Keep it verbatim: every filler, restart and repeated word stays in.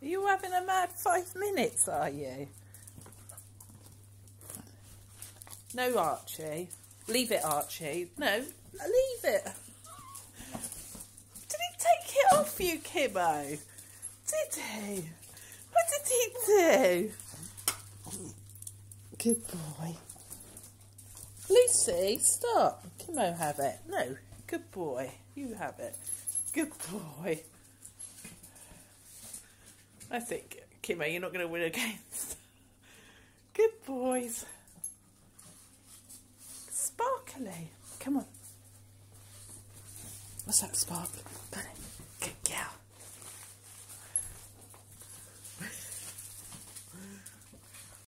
you having a mad five minutes, are you? No, Archie. Leave it, Archie. No, leave it. Did he take it off you, Kimmo? Did he? What did he do? Good boy. Lucy, stop. Kimmo have it. No, good boy. You have it. Good boy. I think, Kimmo, you're not going to win against. Good boys. Sparkly. Come on. What's that, Sparkly? Got it. Good girl.